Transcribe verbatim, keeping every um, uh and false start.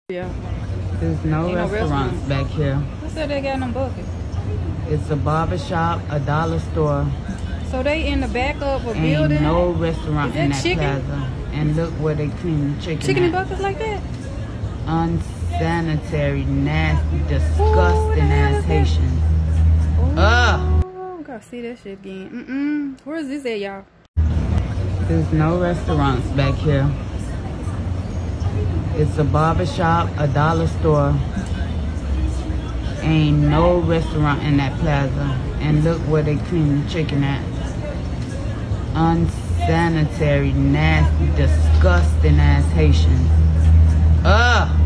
Yeah. There's no Ain't no restaurants restaurant. back here. Who said they got no bucket? It's a barber shop, a dollar store, So they in the back of a ain't building? no restaurant Is in that that chicken? plaza. And look where they clean the chicken Chicken in at. buckets like that? Unsanitary, nasty, disgusting Ooh, ass Haitians. Ugh. Oh, gotta see that shit again. Mm-mm. Where is this at, y'all? There's no restaurants back here. It's a barber shop, a dollar store. Ain't no restaurant in that plaza. And look where they clean the chicken at. Unsanitary, nasty, disgusting ass Haitians. Ugh.